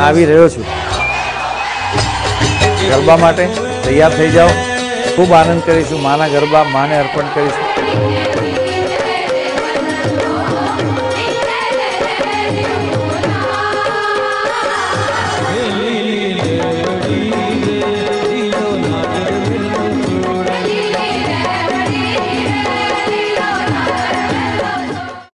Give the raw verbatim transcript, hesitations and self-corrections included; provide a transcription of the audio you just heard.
આવી રહ્યો છું। ગરબા માટે તૈયાર થઈ જાઓ। ખૂબ આનંદ કરીશું। માના ગરબા માને અર્પણ કરીશું।